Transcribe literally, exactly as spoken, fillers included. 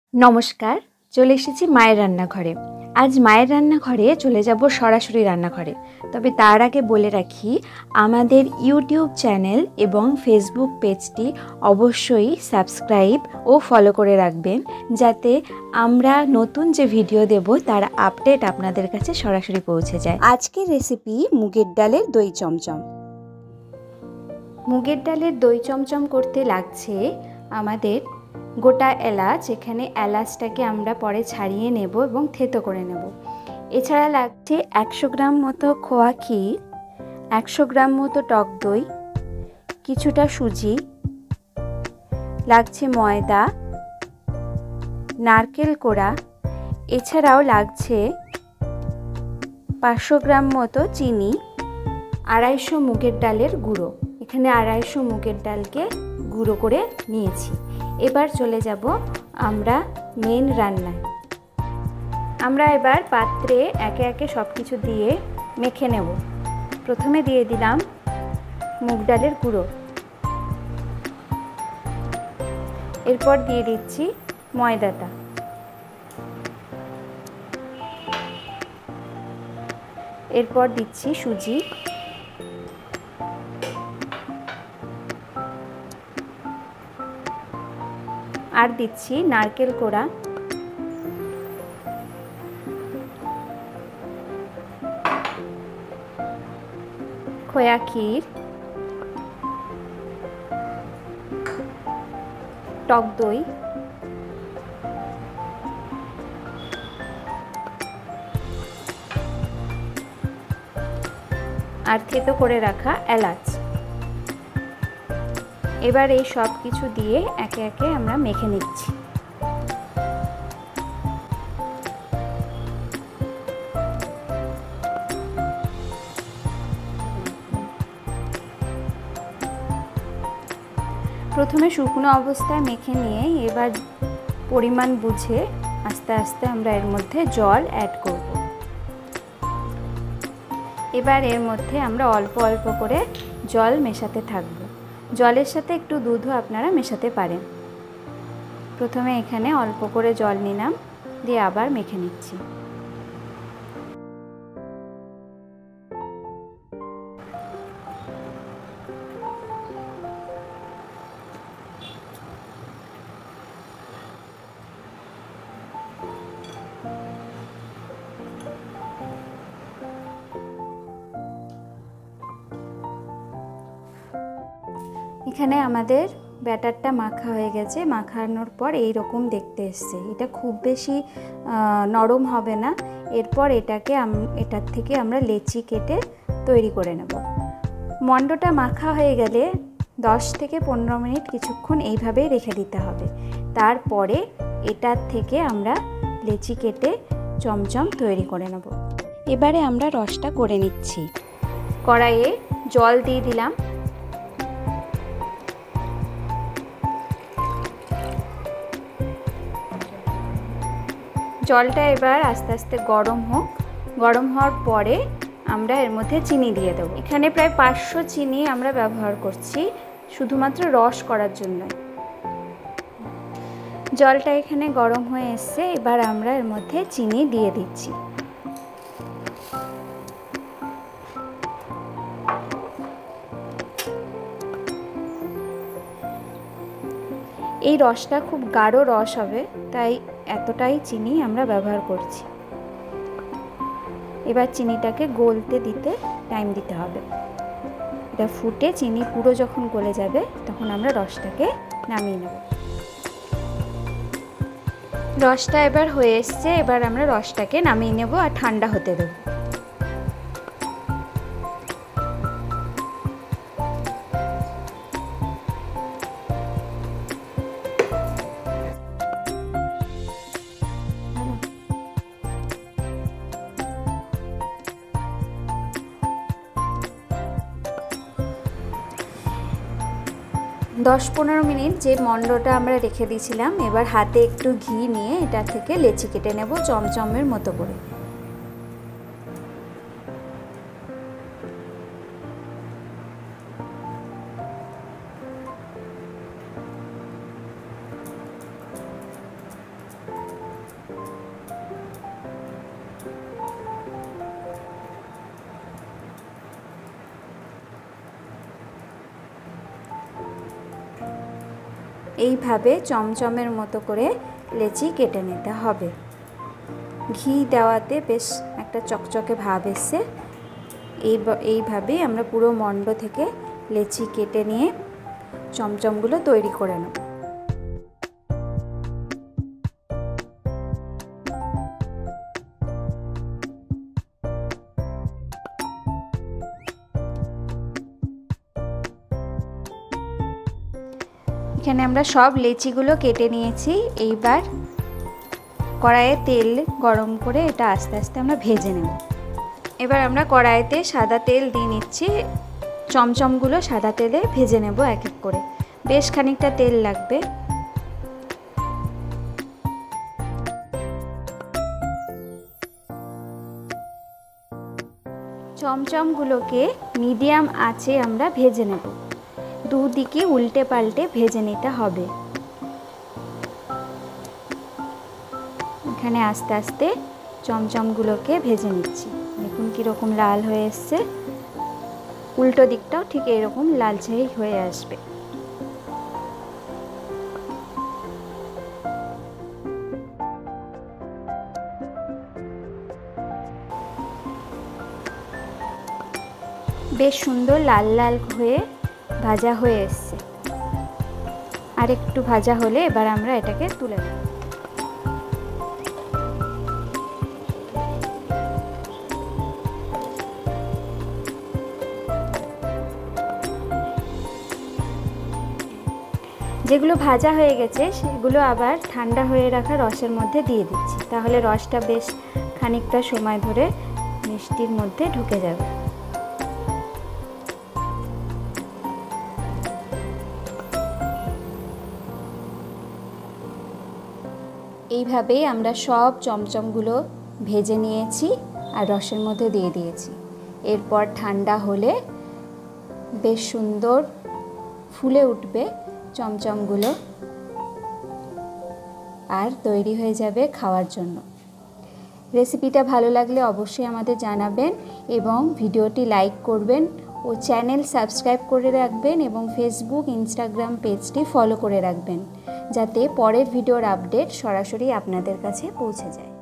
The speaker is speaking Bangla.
नमस्कार चले एसेছি माয়ের রান্নাঘরে। आज माয়ের রান্নাঘরে चले যাব সরাসরি রান্নাঘরে। তবে তার আগে বলে রাখি আমাদের ইউটিউব চ্যানেল এবং ফেসবুক পেজটি অবশ্যই সাবস্ক্রাইব ও ফলো করে রাখবেন যাতে আমরা নতুন যে ভিডিও দেব তার আপডেট আপনাদের কাছে সরাসরি পৌঁছে যায়। আজকের রেসিপি মুগের ডালের দই চমচম। মুগের ডালের দই চমচম করতে লাগছে আমাদের গোটা এলাচ। এখানে এলাচটাকে আমরা পরে ছাড়িয়ে নেব এবং থেতো করে নেব। এছাড়া লাগছে একশো গ্রাম মতো খোয়া ক্ষীর, একশো গ্রাম মতো টক দই, কিছুটা সুজি, লাগছে ময়দা, নারকেল কোড়া, এছাড়াও লাগছে পাঁচশো গ্রাম মতো চিনি, আড়াইশো মুগের ডালের গুঁড়ো। এখানে আড়াইশো মুগের ডালকে গুঁড়ো করে নিয়েছি। এবার চলে যাব আমরা মেন রান্নায়। আমরা এবার পাত্রে একে একে সব কিছু দিয়ে মেখে নেব। প্রথমে দিয়ে দিলাম মুগ ডালের গুঁড়ো, এরপর দিয়ে দিচ্ছি ময়দাটা, এরপর দিচ্ছি সুজি, আর দিচ্ছি নারকেল কোড়া, খোয়া ক্ষীর, টক দই, আর থেতো করে রাখা এলাচ। এবার এই সব কিছু দিয়ে একে একে আমরা মেখে নিচ্ছি। প্রথমে শুকনো অবস্থায় মেখে নিয়ে এবার পরিমাণ বুঝে আস্তে আস্তে আমরা এর মধ্যে জল অ্যাড করব। এবার এর মধ্যে আমরা অল্প অল্প করে জল মেশাতে থাকব। জলের সাথে একটু দুধও আপনারা মেশাতে পারেন। প্রথমে এখানে অল্প করে জল নিলাম, দিয়ে আবার মেখে নিচ্ছি। এখানে আমাদের ব্যাটারটা মাখা হয়ে গেছে। মাখানোর পর এই রকম দেখতে এসছে। এটা খুব বেশি নরম হবে না। এরপর এটাকে এটার থেকে আমরা লেচি কেটে তৈরি করে নেব। মণ্ডটা মাখা হয়ে গেলে দশ থেকে পনেরো মিনিট কিছুক্ষণ এইভাবেই রেখে দিতে হবে। তারপরে এটার থেকে আমরা লেচি কেটে চমচম তৈরি করে নেব। এবারে আমরা রসটা করে নিচ্ছি। কড়াইয়ে জল দিয়ে দিলাম, জলটা এবার আস্তে আস্তে গরম হোক। গরম হওয়ার পরে আমরা এর মধ্যে চিনি দিয়ে দেবো। এখানে প্রায় পাঁচশো চিনি আমরা ব্যবহার করছি শুধুমাত্র রস করার জন্য। জলটা এখানে গরম হয়ে এসছে। এবার আমরা এর মধ্যে চিনি দিয়ে দিচ্ছি। এই রসটা খুব গাঢ় রস হবে, তাই এতটাই চিনি আমরা ব্যবহার করছি। এবার চিনিটাকে গলতে দিতে টাইম দিতে হবে। এটা ফুটে চিনি পুরো যখন গলে যাবে তখন আমরা রসটাকে নামিয়ে নেব। রসটা এবার হয়ে এসছে। এবার আমরা রসটাকে নামিয়ে নেব আর ঠান্ডা হতে দেব। দশ পনেরো মিনিট যে মণ্ডটা আমরা রেখে দিয়েছিলাম, এবার হাতে একটু ঘি নিয়ে এটা থেকে লেচি কেটে নেব চমচমের মতো করে। এইভাবে চমচমের মতো করে লেচি কেটে নিতে হবে। ঘি দেওয়াতে বেশ একটা চকচকে ভাব এসছে। এই এইভাবেই আমরা পুরো মণ্ড থেকে লেচি কেটে নিয়ে চমচমগুলো তৈরি করে নেব। এখানে আমরা সব লেচিগুলো কেটে নিয়েছি। এইবার কড়াইয়ে তেল গরম করে এটা আস্তে আস্তে আমরা ভেজে নেব। এবার আমরা কড়াইতে সাদা তেল দিয়ে নিচ্ছি। চমচমগুলো সাদা তেলে ভেজে নেব এক এক করে। বেশ খানিকটা তেল লাগবে। চমচমগুলোকে মিডিয়াম আঁচে আমরা ভেজে নেব। দুদিকে উল্টে পাল্টে ভেজে নিতে হবে। এখানে আস্তে আস্তে চমচমগুলোকে ভেজে নিচ্ছি। দেখুন কীরকম লাল হয়ে এসছে। উল্টো দিকটাও ঠিক এরকম লালচে হয়ে আসবে। বেশ সুন্দর লাল লাল হয়ে ভাজা হয়ে এসছে। আর একটু ভাজা হলে এবার আমরা এটাকে তুলে নেব। যেগুলো ভাজা হয়ে গেছে সেগুলো আবার ঠান্ডা হয়ে রাখা রসের মধ্যে দিয়ে দিচ্ছি। তাহলে রসটা বেশ খানিকটা সময় ধরে মিষ্টির মধ্যে ঢুকে যাবে। এইভাবেই আমরা সব চমচমগুলো ভেজে নিয়েছি আর রসের মধ্যে দিয়ে দিয়েছি। এরপর ঠান্ডা হলে বেশ সুন্দর ফুলে উঠবে চমচমগুলো আর তৈরি হয়ে যাবে খাওয়ার জন্য। রেসিপিটা ভালো লাগলে অবশ্যই আমাদের জানাবেন এবং ভিডিওটি লাইক করবেন ও চ্যানেল সাবস্ক্রাইব করে রাখবেন এবং ফেসবুক ইনস্টাগ্রাম পেজটি ফলো করে রাখবেন যাতে পরের ভিডিওর আপডেট সরাসরি আপনাদের কাছে পৌঁছে যায়।